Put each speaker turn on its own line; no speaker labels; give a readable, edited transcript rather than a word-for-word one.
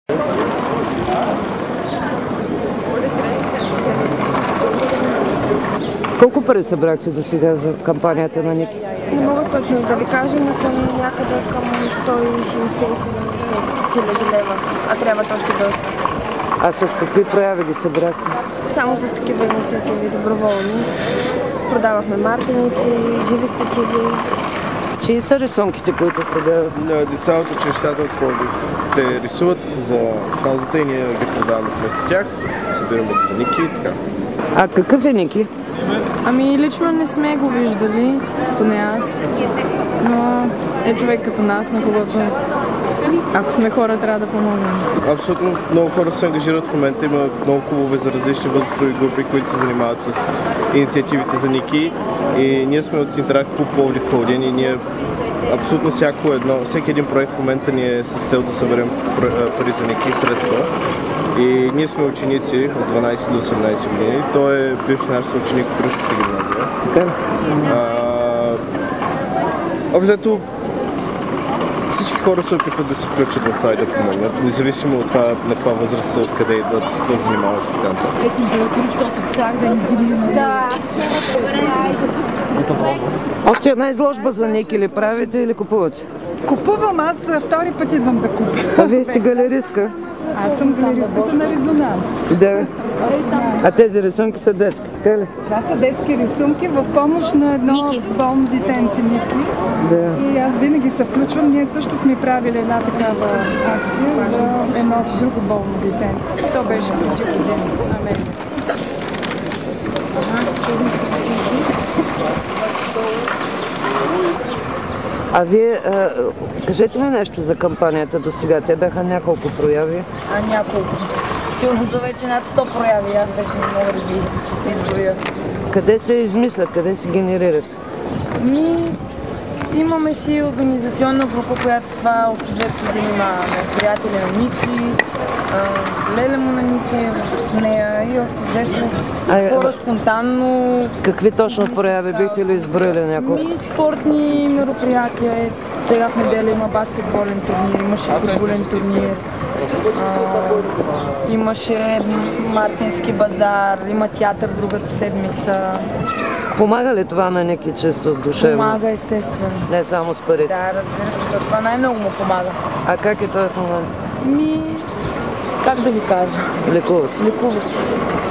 Колко пари събрахте до сега за кампанията на Ники?
Не мога точно да ви кажа, но съм някъде към 160-70 хиляди лева, а трябва още доста.
А с какви прояви ги събрахте?
Само с такива инициативи доброволни. Продавахме мартеници, живи стативи.
Чии са рисунките, които продават?
Деца от училищата от Пловдив. Те рисуват за каузата и ние ги продаваме вместо тях. Събираме ги за Ники и така.
А какъв е Ники?
Ами лично не сме го виждали, поне аз, но е човек като нас, на когото ако сме хора, трябва да помогнем.
Абсолютно много хора се ангажират в момента. Има много клубове за различни възрастови групи, които се занимават с инициативите за Ники. И ние сме от Интеракт Клуб Пловдив Пълдин и ние абсолютно всеки един проект в момента ни е с цел да съберем пари за Ники и средства. И ние сме ученици от 12 до 18 години. Той е бивш наш ученик от Руската гимназия.
Така.
Общо всички хора се опитват да се включат в това и да помогнат, независимо от това на каква възраст са, откъде идват, с какво занимават и така нататък.
Още една изложба за Ники ли правите или купувате?
Купувам, аз втори път идвам да купя.
А вие сте галеристка?
Аз съм галеристката на Резонанс.
Да. А тези рисунки са детски, така ли?
Това са детски рисунки в помощ на едно болно детенце Ники.
Да.
И аз винаги се включвам. Ние също сме правили една такава акция за едно друго болно детенце. То беше преди години.
А вие, кажете ми нещо за кампанията до сега. Те бяха няколко прояви.
Няколко. Сигурно за вече над 100 прояви. Аз вече не мога да ги изброя.
Къде се измислят, къде се генерират?
Имаме си организационна група, която с това общо взето се занимаваме. Приятели на Ники, леле му на Ники в нея и общо взето хора спонтанно.
Какви точно прояви бихте ли изброили няколко?
Спортни мероприятия. Сега в неделя има баскетболен турнир, имаше футболен турнир. Имаше мартински базар, има театър другата седмица.
Помага ли това на Ники често душевно?
Помага, естествено.
Не само с парите?
Да, разбира се, това най-много му помага.
А как е той в момента?
Как да ви кажа?
Лекува се.
Лекува се.